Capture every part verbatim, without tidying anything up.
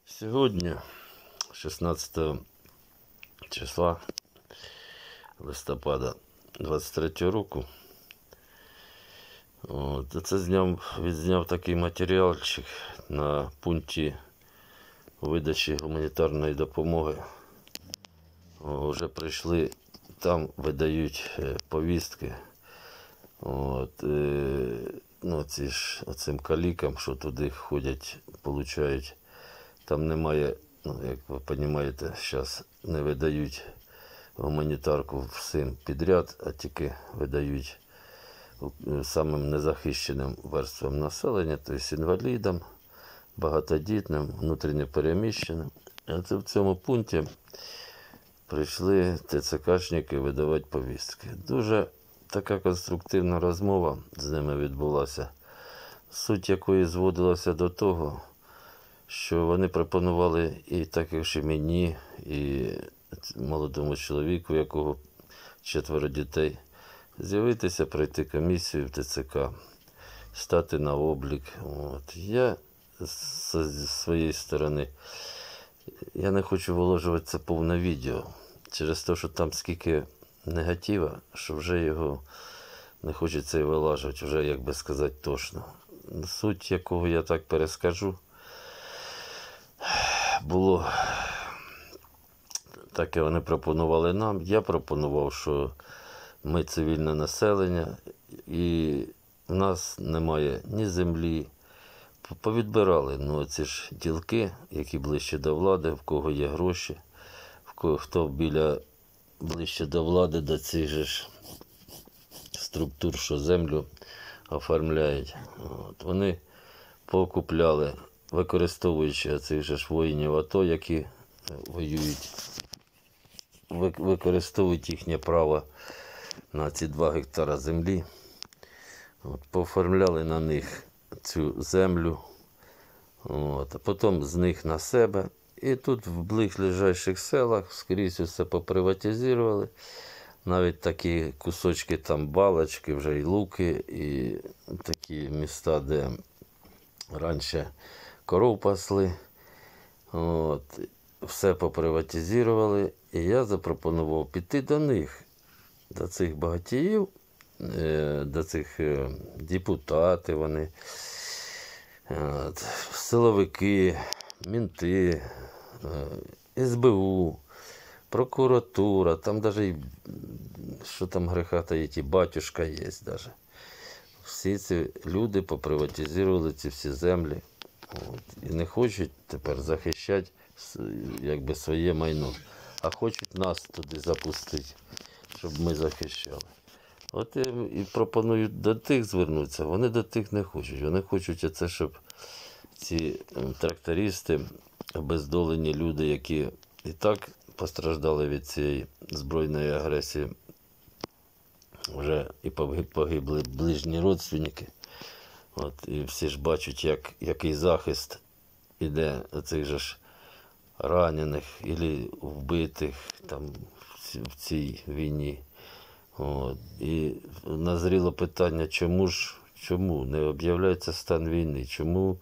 Сьогодні, шістнадцятого числа листопада двадцять третього року, от, це зняв, відзняв такий матеріалчик на пункті видачі гуманітарної допомоги. О, вже прийшли, там видають повістки. От, е, ну, ці ж, оцим калікам, що туди ходять, получають. Там немає, ну, як ви розумієте, зараз не видають гуманітарку всім підряд, а тільки видають самим незахищеним верствам населення, тобто інвалідам, багатодітним, внутрішньо переміщеним. А це в цьому пункті прийшли ТЦКшники видавати повістки. Дуже така конструктивна розмова з ними відбулася, суть якої зводилася до того, що вони пропонували і також і мені, і молодому чоловіку, у якого четверо дітей, з'явитися, пройти комісію в ТЦК, стати на облік. От. Я зі своєї сторони, я не хочу виложувати це повне відео, через те, що там скільки негатива, що вже його не хочеться і вилажувати, вже, як би сказати, точно. Суть якого я так перескажу, було таке, вони пропонували нам. Я пропонував, що ми цивільне населення і в нас немає ні землі. Повідбирали, ну, ці ж ділки, які ближче до влади, в кого є гроші, в кого, хто біля, ближче до влади, до цих же ж структур, що землю оформляють. От. Вони покупляли, використовуючи цих же ж воїнів АТО, які воюють, використовують їхнє право на ці два гектара землі. От, пооформляли на них цю землю, от, а потім з них на себе. І тут в ближайших селах скрізь все поприватизували. Навіть такі кусочки, там балочки, вже і луки, і такі міста, де раніше коров пасли. От, все поприватизували. І я запропонував піти до них, до цих багатіїв, до цих депутатів, вони, от, силовики, мінти, ес бе у, прокуратура, там навіть, що там греха таїть, і батюшка є навіть. Всі ці люди поприватизували ці всі землі, от, і не хочуть тепер захищати, якби, своє майно, а хочуть нас туди запустити, щоб ми захищали. От і пропонують до тих звернутися, вони до тих не хочуть. Вони хочуть оце, щоб ці трактористи, обездолені люди, які і так постраждали від цієї збройної агресії, вже і погибли ближні родственники. От, і всі ж бачать, як, який захист іде оцих же ж ранених або вбитих там в цій війні. От. І назріло питання, чому ж, чому не об'являється стан війни, чому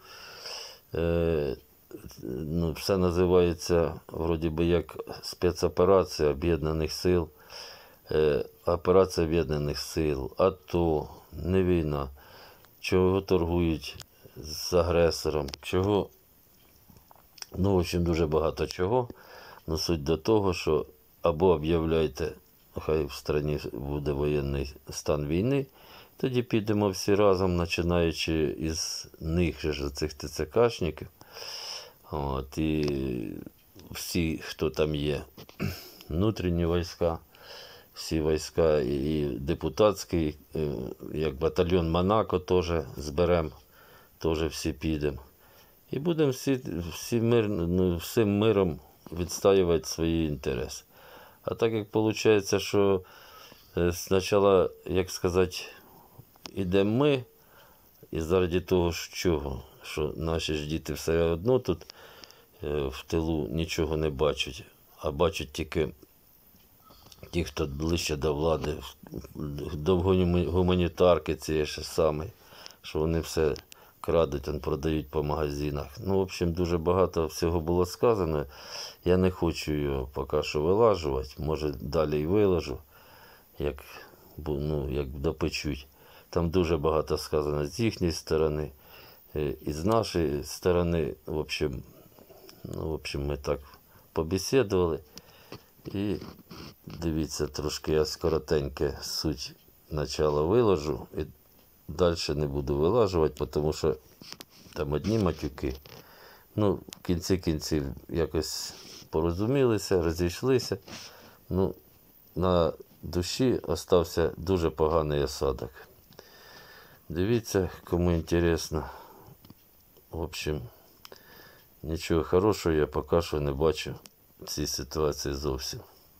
е, ну, все називається вроді би як спецоперація Об'єднаних сил, е, операція Об'єднаних сил, АТО, не війна, чого торгують з агресором, чого, ну, в общем, дуже багато чого, но суть до того, що або об'являйте, хай в країні буде воєнний стан війни, тоді підемо всі разом, починаючи із них же, цих ТЦКшників, от, і всі, хто там є, внутрішні війська, всі війська, і депутатський, як батальйон Монако теж зберемо, теж всі підемо. І будемо всі, всі мир, ну, всім миром відстоювати свої інтереси. А так як виходить, що спочатку, як сказати, йдемо ми, і заради того, чого, що наші ж діти все одно тут в тилу нічого не бачать, а бачать тільки ті, хто ближче до влади, до гуманітарки цієї ж саме, що вони все крадуть, он продають по магазинах. Ну, в общем, дуже багато всього було сказано. Я не хочу його поки що вилажувати. Може, далі й виложу, як, ну, як допечуть. Там дуже багато сказано з їхньої сторони, і з нашої сторони. В общем, ну, в общем, ми так побесідували. І дивіться, трошки я скоротеньке суть начала виложу. І далі не буду вилажувати, тому що там одні матюки. Ну, в кінці кінців якось порозумілися, розійшлися. Ну, на душі остався дуже поганий осадок. Дивіться, кому інтересно. В общем, нічого хорошого я поки що не бачу в цій ситуації зовсім.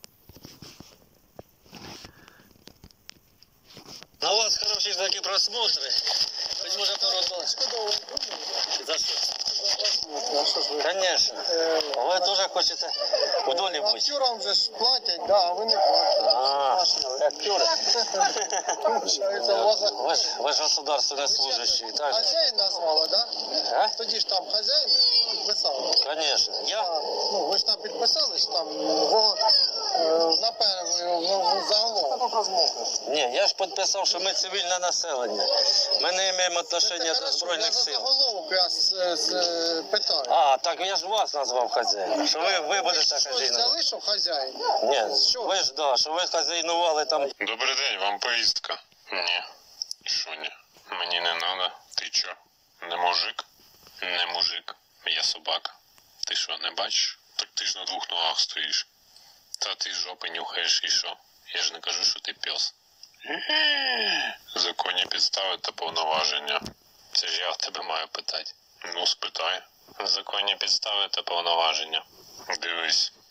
А у вас хороші такі просмотри. Хоч може пару слов. За що? Конечно. Ви теж хочете у долі бути? Актерам же ж платять, да, а ви не платите. А, актери. Получається, у вас Ви ж, ви ж государственний служащий, так? хазяїн назвали, да? А? Тоді ж там хазяїн підписав. Конечно. Я? А, ну, ви ж там підписали, що там го, е, напевно, ну, загалом. Ні, я ж підписав, що ми цивільне населення. Ми не маємо отношення до Збройних сил. Я за заголовок я с, с, питаю. А, так я ж вас назвав хазяїном. Що ви, ви будете Щось хазяїном? взяли, що хазяїн? Ні, Що? ви ж, да, що ви хазяйнували там. Добрий день, вам повістка. Ні. Що ні? Мені не надо. Ти чо? Не мужик? Не мужик. Я собака. Ти що, не бачиш? Так ти ж на двох ногах стоїш. Та ти жопи нюхаєш і що? Я ж не кажу, що ти пес. Законні підстави та повноваження. Це ж я в тебе маю питати. Ну, спитай. Законні підстави та повноваження. Дивись.